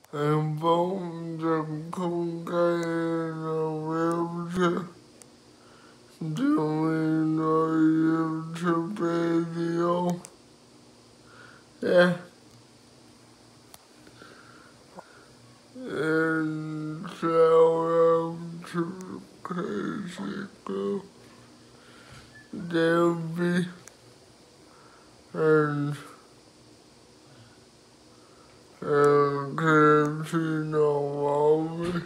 and from the cocaine wheelchair doing a YouTube video. Yeah. And shout out to Crazy Girl, Debbie, and Christina Walker.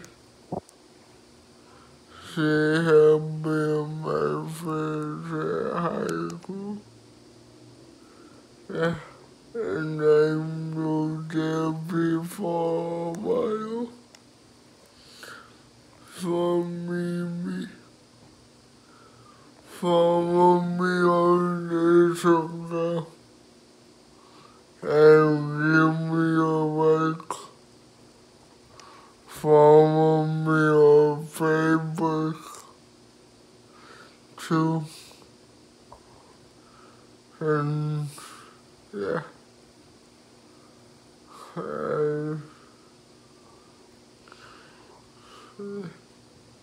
She had been my friend at high school. Yeah. And I knew Debbie for a while. For me, follow me on Instagram and give me a like. Follow me on Facebook too. And yeah. And,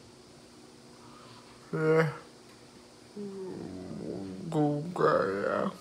yeah. Go, guy.